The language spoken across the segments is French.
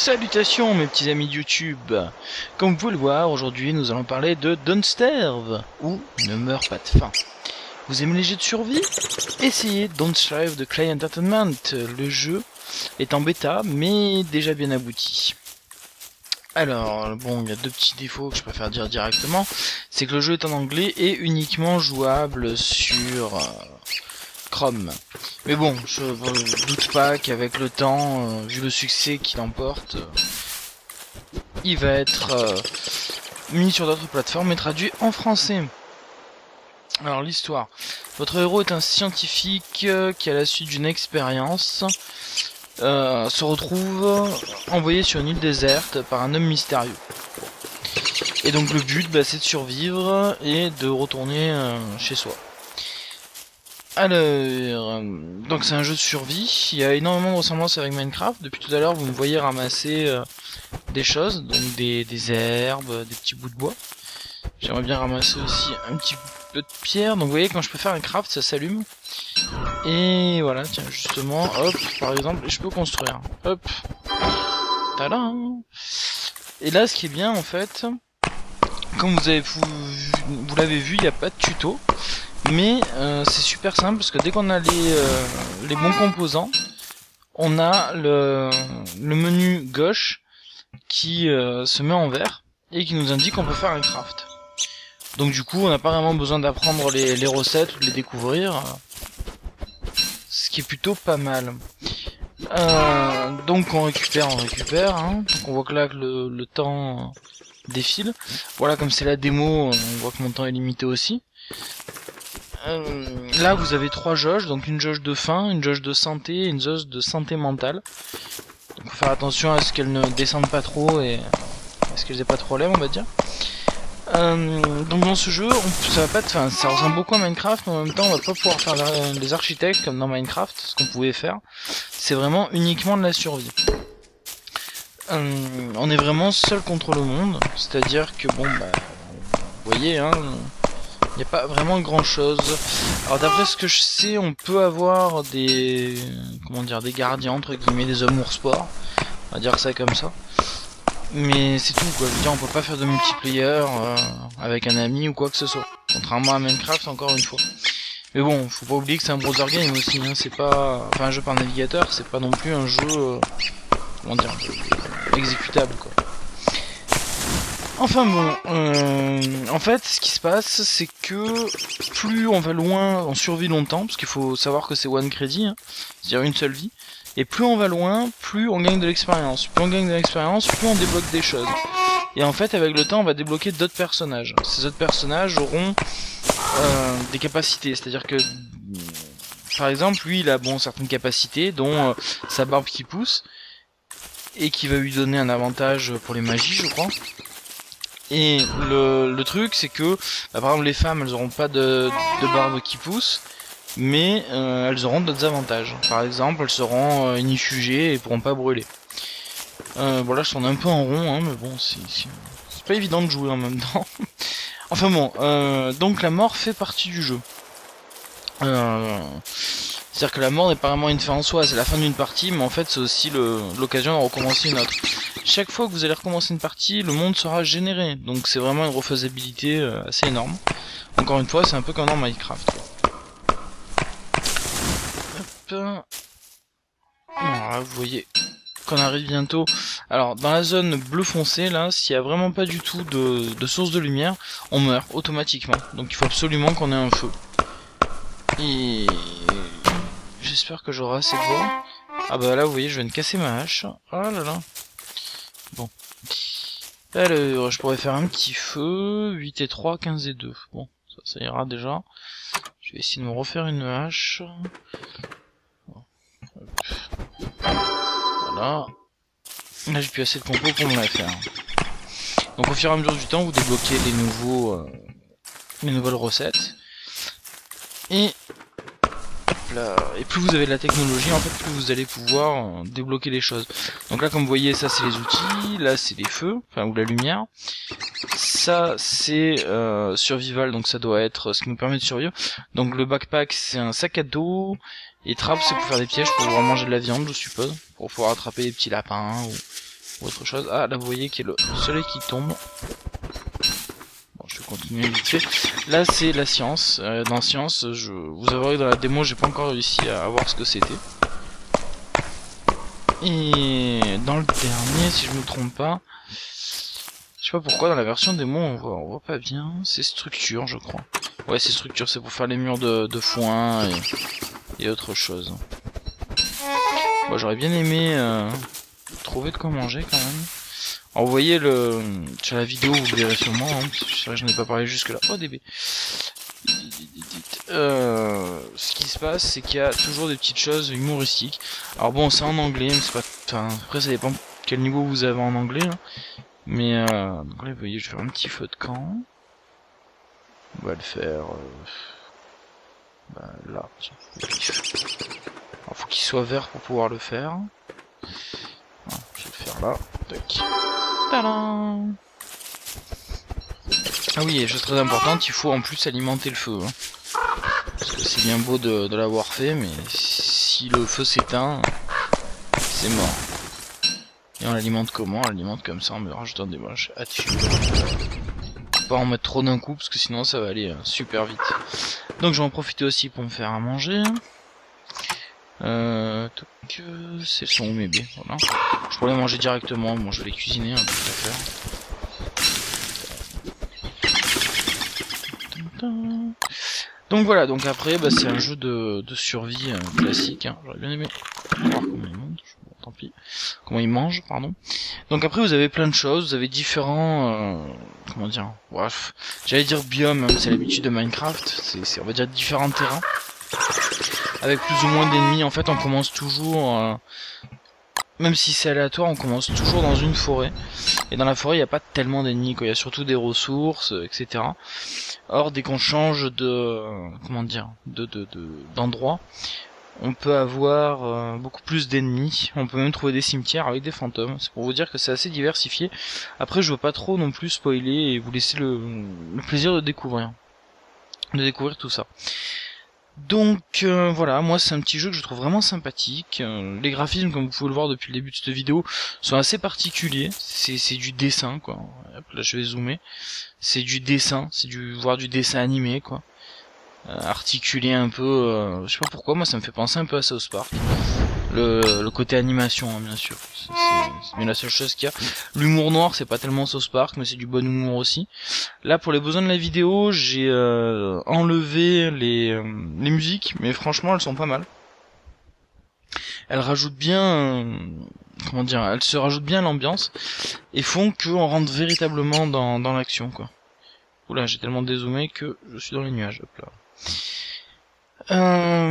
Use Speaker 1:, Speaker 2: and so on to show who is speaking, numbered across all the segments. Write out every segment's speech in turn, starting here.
Speaker 1: Salutations mes petits amis de YouTube. Comme vous pouvez le voir, aujourd'hui nous allons parler de Don't Starve, ou Ne meurs pas de faim. Vous aimez les jeux de survie? Essayez Don't Starve de Clay Entertainment. Le jeu est en bêta, mais déjà bien abouti. Alors, bon, il y a deux petits défauts que je préfère dire directement. C'est que le jeu est en anglais et uniquement jouable sur Chrome. Mais bon, je doute pas qu'avec le temps, vu le succès qu'il emporte, il va être mis sur d'autres plateformes et traduit en français. Alors l'histoire. Votre héros est un scientifique qui, à la suite d'une expérience, se retrouve envoyé sur une île déserte par un homme mystérieux. Et donc le but, c'est de survivre et de retourner chez soi. Alors, donc c'est un jeu de survie, il y a énormément de ressemblances avec Minecraft. Depuis tout à l'heure vous me voyez ramasser des choses, donc des herbes, des petits bouts de bois. J'aimerais bien ramasser aussi un petit peu de pierre, donc vous voyez quand je peux faire un craft ça s'allume. Et voilà, tiens justement, hop, par exemple, je peux construire, hop, tadam. Et là ce qui est bien en fait, comme vous l'avez vu, il n'y a pas de tuto. Mais c'est super simple parce que dès qu'on a les bons composants, on a le menu gauche qui se met en vert et qui nous indique qu'on peut faire un craft. Donc du coup on n'a pas vraiment besoin d'apprendre les recettes ou de les découvrir, ce qui est plutôt pas mal. Donc on récupère, hein. Donc on voit que là que le temps défile. Voilà, comme c'est la démo, on voit que mon temps est limité aussi. Là vous avez trois jauges, donc une jauge de faim, une jauge de santé et une jauge de santé mentale. Donc faut faire attention à ce qu'elles ne descendent pas trop et à ce qu'elles aient pas de problème, on va dire. Donc dans ce jeu, ça ressemble beaucoup à Minecraft, mais en même temps on va pas pouvoir faire des architectes comme dans Minecraft, ce qu'on pouvait faire. C'est vraiment uniquement de la survie. On est vraiment seul contre le monde, c'est-à-dire que bon vous voyez hein. Il n'y a pas vraiment grand chose. Alors d'après ce que je sais, on peut avoir des gardiens entre guillemets, des hommes ours sport. On va dire ça comme ça. Mais c'est tout quoi. Je veux dire, on peut pas faire de multiplayer avec un ami ou quoi que ce soit. Contrairement à Minecraft encore une fois. Mais bon, faut pas oublier que c'est un browser game aussi. Hein. C'est pas, un jeu par navigateur, c'est pas non plus un jeu, exécutable quoi. Enfin bon, en fait, ce qui se passe, c'est que plus on va loin, on survit longtemps, parce qu'il faut savoir que c'est one credit, hein, c'est-à-dire une seule vie, et plus on va loin, plus on gagne de l'expérience. Plus on gagne de l'expérience, plus on débloque des choses. Et en fait, avec le temps, on va débloquer d'autres personnages. Ces autres personnages auront des capacités, c'est-à-dire que, par exemple, lui, il a certaines capacités, dont sa barbe qui pousse, et qui va lui donner un avantage pour les magies, je crois. Et le truc c'est que par exemple les femmes elles auront pas de barbe qui pousse, mais elles auront d'autres avantages. Par exemple elles seront inifugées et pourront pas brûler. Bon là je tourne un peu en rond hein, mais bon c'est pas évident de jouer en même temps. Enfin bon, donc la mort fait partie du jeu. C'est-à-dire que la mort n'est pas vraiment une fin en soi, c'est la fin d'une partie, mais en fait c'est aussi l'occasion de recommencer une autre. Chaque fois que vous allez recommencer une partie, le monde sera généré, donc c'est vraiment une refaisabilité assez énorme. Encore une fois, c'est un peu comme dans Minecraft. Hop. Voilà, vous voyez qu'on arrive bientôt. Alors, dans la zone bleu foncé, là, s'il n'y a vraiment pas du tout de source de lumière, on meurt automatiquement. Donc il faut absolument qu'on ait un feu. Et j'espère que j'aurai assez de bois. Ah bah là, vous voyez, je viens de casser ma hache. Oh là là. Bon. Alors, je pourrais faire un petit feu. 8 et 3, 15 et 2. Bon, ça ira déjà. Je vais essayer de me refaire une hache. Voilà. Là, j'ai plus assez de compos pour me la faire. Donc, au fur et à mesure du temps, vous débloquez les nouvelles recettes. Et là, et plus vous avez de la technologie, en fait, plus vous allez pouvoir débloquer les choses. Donc là, comme vous voyez, ça c'est les outils, là c'est les feux, ou la lumière. Ça c'est survival, donc ça doit être ce qui nous permet de survivre. Donc le backpack c'est un sac à dos, et trap c'est pour faire des pièges pour pouvoir manger de la viande, je suppose, pour pouvoir attraper des petits lapins ou ou autre chose. Ah, là vous voyez qu'il y a le soleil qui tombe. Bon, je vais continuer vite fait. Là c'est la science. Dans science, vous avouerez que dans la démo j'ai pas encore réussi à voir ce que c'était. Et dans le dernier, si je me trompe pas, je sais pas pourquoi dans la version démo on voit pas bien. C'est structure, je crois. Ouais, c'est structure, c'est pour faire les murs de foin et autre chose. Bon, j'aurais bien aimé trouver de quoi manger quand même. Alors vous voyez sur la vidéo, vous le verrez sûrement, hein, c'est vrai que je n'en ai pas parlé jusque là. Oh DB. Ce qui se passe, c'est qu'il y a toujours des petites choses humoristiques. Alors bon, c'est en anglais, mais c'est pas. Enfin, après ça dépend quel niveau vous avez en anglais. Hein. Mais donc là, vous voyez, je vais faire un petit feu de camp. On va le faire là. Tiens, alors, faut qu'il soit vert pour pouvoir le faire. Voilà, je vais le faire là. Tac. Tadam. Ah oui, et chose très importante, il faut en plus alimenter le feu. Hein. Parce que c'est bien beau de l'avoir fait, mais si le feu s'éteint, c'est mort. Et on l'alimente comment? On l'alimente comme ça en me rajoutant des moches à dessus. Pas en mettre trop d'un coup, parce que sinon ça va aller super vite. Donc je vais en profiter aussi pour me faire à manger. C'est le son où mes baies, voilà. Je pourrais les manger directement, bon je vais les cuisiner, hein, tout à faire. Donc voilà, donc après c'est un jeu de survie classique, hein. J'aurais bien aimé voir comment il monte, bon, tant pis, comment il mange, pardon. Donc après vous avez plein de choses, vous avez différents, comment dire, bref, j'allais dire biomes, hein, c'est l'habitude de Minecraft, c'est on va dire différents terrains, avec plus ou moins d'ennemis. En fait on commence toujours, même si c'est aléatoire, on commence toujours dans une forêt. Et dans la forêt, il n'y a pas tellement d'ennemis, quoi. Il y a surtout des ressources, etc. Or, dès qu'on change de, comment dire, d'endroit, on peut avoir beaucoup plus d'ennemis. On peut même trouver des cimetières avec des fantômes. C'est pour vous dire que c'est assez diversifié. Après, je veux pas trop non plus spoiler et vous laisser le plaisir de découvrir tout ça. Donc voilà, moi c'est un petit jeu que je trouve vraiment sympathique. Les graphismes, comme vous pouvez le voir depuis le début de cette vidéo, sont assez particuliers. C'est du dessin, quoi. Hop, là je vais zoomer. C'est du dessin, voire du dessin animé, quoi. Articulé un peu, je sais pas pourquoi, moi ça me fait penser un peu à South Park. Le côté animation, hein, bien sûr. C'est bien la seule chose qu'il y a. L'humour noir, c'est pas tellement South Park, mais c'est du bon humour aussi. Là, pour les besoins de la vidéo, j'ai enlevé les musiques, mais franchement, elles sont pas mal. Elles rajoutent bien, comment dire, elles se rajoutent bien à l'ambiance et font qu'on rentre véritablement dans l'action, quoi. Oula, j'ai tellement dézoomé que je suis dans les nuages. Hop là.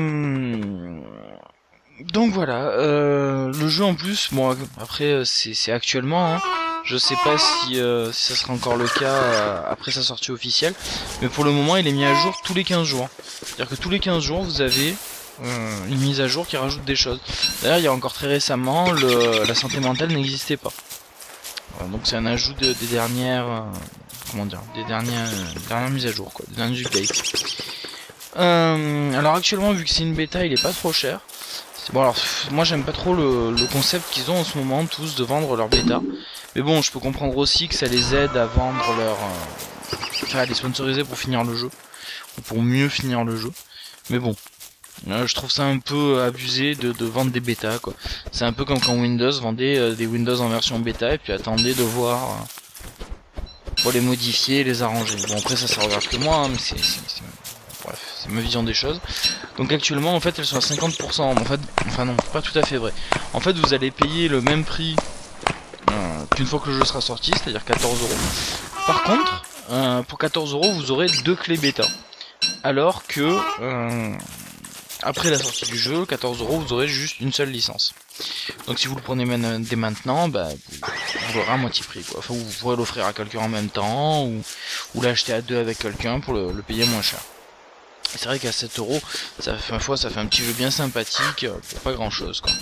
Speaker 1: Donc voilà, le jeu en plus, bon après c'est actuellement, hein. Je sais pas si ça sera encore le cas après sa sortie officielle, mais pour le moment il est mis à jour tous les 15 jours. C'est-à-dire que tous les 15 jours vous avez une mise à jour qui rajoute des choses. D'ailleurs il y a encore très récemment, la santé mentale n'existait pas. Donc c'est un ajout des dernières, comment dire, des dernières mises à jour, quoi, des dernières updates. Alors actuellement vu que c'est une bêta il est pas trop cher. Bon alors moi j'aime pas trop le concept qu'ils ont en ce moment tous de vendre leur bêta. Mais bon je peux comprendre aussi que ça les aide à vendre leur... enfin à les sponsoriser pour finir le jeu. Ou pour mieux finir le jeu. Mais bon. Je trouve ça un peu abusé de vendre des bêtas, quoi. C'est un peu comme quand Windows vendait des Windows en version bêta et puis attendait de voir pour les modifier et les arranger. Bon après ça regarde que moi, hein, mais bref, c'est ma vision des choses. Donc actuellement en fait elles sont à 50%. En fait, enfin non, pas tout à fait vrai. En fait vous allez payer le même prix qu'une fois que le jeu sera sorti, c'est-à-dire 14 €. Par contre, pour 14 € vous aurez 2 clés bêta. Alors que après la sortie du jeu, 14 € vous aurez juste une seule licence. Donc si vous le prenez dès maintenant, vous l'aurez à moitié prix, quoi. Enfin vous pourrez l'offrir à quelqu'un en même temps, ou l'acheter à deux avec quelqu'un pour le payer moins cher. C'est vrai qu'à 7 €, ça fait un petit jeu bien sympathique pour pas grand chose, quoi.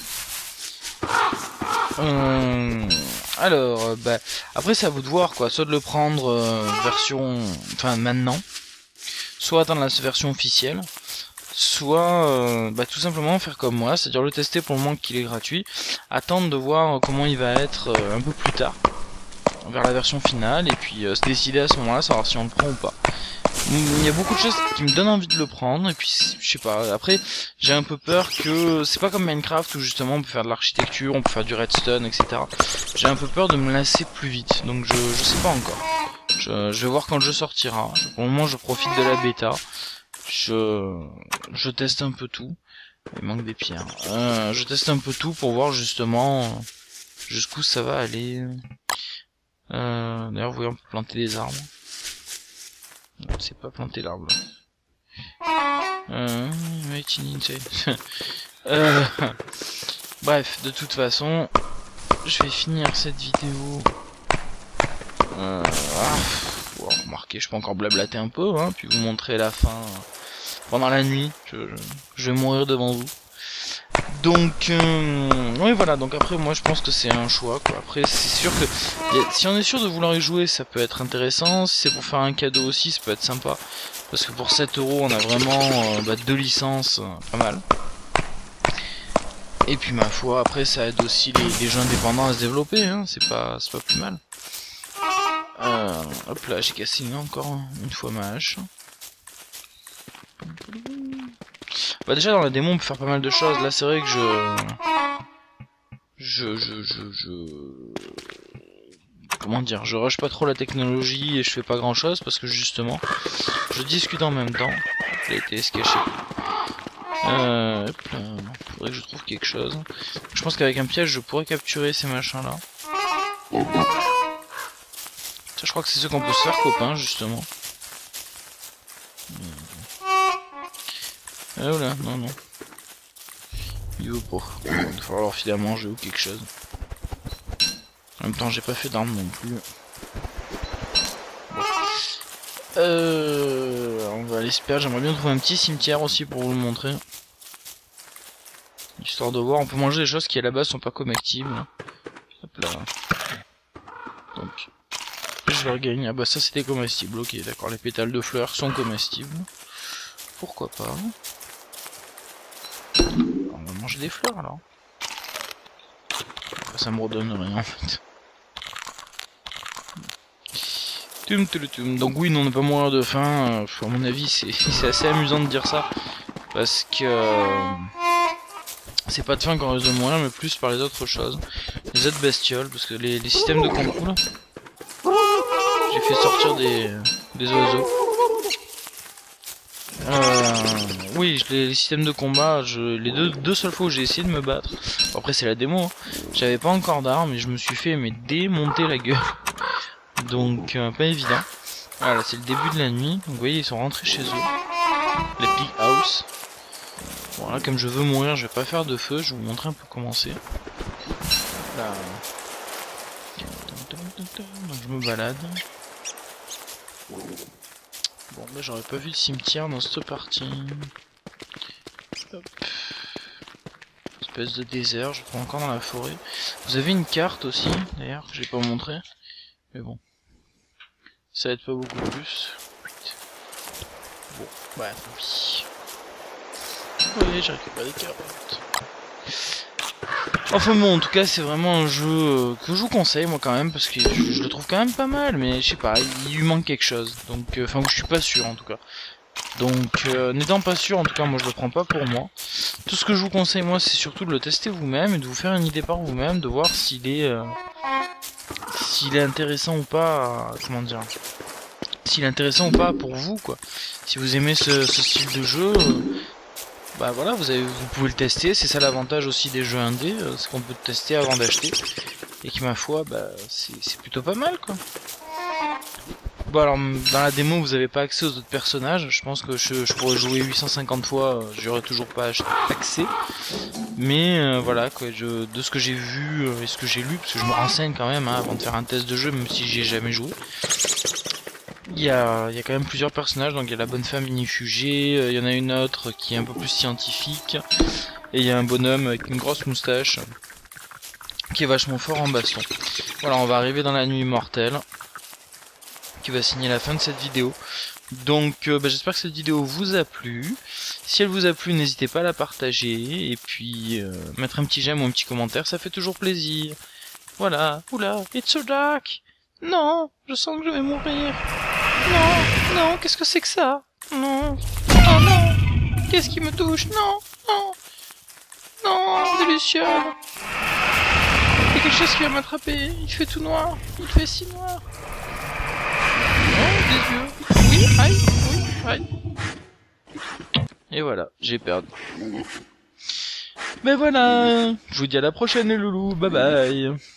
Speaker 1: Alors, après c'est à vous de voir, quoi. Soit de le prendre version, enfin maintenant, soit attendre la version officielle. soit tout simplement faire comme moi, c'est-à-dire le tester pour le moment qu'il est gratuit, attendre de voir comment il va être un peu plus tard, vers la version finale, et puis se décider à ce moment-là, savoir si on le prend ou pas. Il y a beaucoup de choses qui me donnent envie de le prendre, et puis je sais pas, après j'ai un peu peur que c'est pas comme Minecraft où justement on peut faire de l'architecture, on peut faire du redstone, etc. J'ai un peu peur de me lasser plus vite, donc je sais pas encore. Je vais voir quand le jeu sortira. Pour le moment je profite de la bêta, je teste un peu tout. Il manque des pierres. Je teste un peu tout pour voir justement jusqu'où ça va aller. D'ailleurs vous voyez on peut planter des arbres. C'est pas planter l'arbre. Bref, de toute façon, je vais finir cette vidéo. Remarquez, je peux encore blablater un peu, hein, puis vous montrer la fin pendant la nuit. Je vais mourir devant vous. Donc, oui voilà, donc après moi je pense que c'est un choix quoi. Après c'est sûr que si on est sûr de vouloir y jouer ça peut être intéressant, si c'est pour faire un cadeau aussi ça peut être sympa. Parce que pour 7 € on a vraiment 2 licences, pas mal. Et puis ma foi après ça aide aussi les jeux indépendants à se développer, hein, c'est pas plus mal. Hop là j'ai cassé encore une fois ma hache. Déjà dans la démo on peut faire pas mal de choses. Là c'est vrai que comment dire, je rush pas trop la technologie et je fais pas grand chose parce que justement je discute en même temps. Il a été escaché. Hop là, faudrait que je trouve quelque chose. Je pense qu'avec un piège je pourrais capturer ces machins là. Ça je crois que c'est ceux qu'on peut se faire copain justement. Oh là, non. Il veut pas. Il va falloir leur filer à manger ou quelque chose. En même temps, j'ai pas fait d'armes non plus. Bon. On va aller se perdre. J'aimerais bien trouver un petit cimetière aussi pour vous le montrer. Histoire de voir. On peut manger des choses qui à la base sont pas comestibles. Hop là. Donc, je vais regagner. Ah bah ça c'était comestible. Ok, d'accord. Les pétales de fleurs sont comestibles. Pourquoi pas? On va manger des fleurs alors. Ça me redonne rien en fait. Donc oui, non, on ne peut pas mourir de faim. À mon avis, c'est assez amusant de dire ça. Parce que c'est pas de faim qu'on risque de mourir, mais plus par les autres choses. Les autres bestioles, parce que les systèmes de combat... J'ai fait sortir des oiseaux. Oui, les systèmes de combat, les deux seules fois où j'ai essayé de me battre, bon, après c'est la démo, hein, j'avais pas encore d'armes et je me suis fait démonter la gueule. Donc pas évident. Voilà, c'est le début de la nuit, donc vous voyez ils sont rentrés chez eux. Les Big House. Bon là comme je veux mourir, je vais pas faire de feu, je vais vous montrer un peu comment c'est. Là. Donc je me balade. Bon, bah j'aurais pas vu le cimetière dans cette partie. Hop. Espèce de désert, je prends encore dans la forêt. Vous avez une carte aussi, d'ailleurs, que j'ai pas montré. Mais bon. Ça aide pas beaucoup plus. Bon, bah tant pis. Oui, j'ai récupéré des carottes. Enfin bon, en tout cas c'est vraiment un jeu que je vous conseille moi quand même parce que je le trouve quand même pas mal, mais je sais pas, il lui manque quelque chose. Donc, enfin je suis pas sûr en tout cas. Donc n'étant pas sûr, en tout cas moi je le prends pas pour moi. Tout ce que je vous conseille moi c'est surtout de le tester vous-même et de vous faire une idée par vous-même, de voir s'il est intéressant ou pas, comment dire, s'il est intéressant ou pas pour vous quoi. Si vous aimez ce style de jeu. Bah voilà, vous pouvez le tester, c'est ça l'avantage aussi des jeux indés, c'est qu'on peut le tester avant d'acheter. Et qui ma foi, bah c'est plutôt pas mal quoi. Bon alors dans la démo vous avez pas accès aux autres personnages, je pense que je pourrais jouer 850 fois, j'aurais toujours pas accès. Mais voilà quoi, de ce que j'ai vu et ce que j'ai lu, parce que je me renseigne quand même hein, avant de faire un test de jeu même si j'y ai jamais joué. Il y a quand même plusieurs personnages, donc il y a la bonne femme inifugée, il y en a une autre qui est un peu plus scientifique, et il y a un bonhomme avec une grosse moustache, qui est vachement fort en baston. Voilà, on va arriver dans la nuit immortelle, qui va signer la fin de cette vidéo. Donc j'espère que cette vidéo vous a plu. Si elle vous a plu, n'hésitez pas à la partager. Et puis mettre un petit j'aime ou un petit commentaire, ça fait toujours plaisir. Voilà. Oula, it's so dark. Non, je sens que je vais mourir. Non, non, qu'est-ce que c'est que ça? Non. Oh non. Qu'est-ce qui me touche? Non, non. Non, des lucioles. Il y a quelque chose qui va m'attraper. Il fait tout noir. Il fait si noir. Oh, des yeux. Oui, aïe, oui, aïe. Et voilà, j'ai perdu. Mais voilà, je vous dis à la prochaine les loulous, bye bye.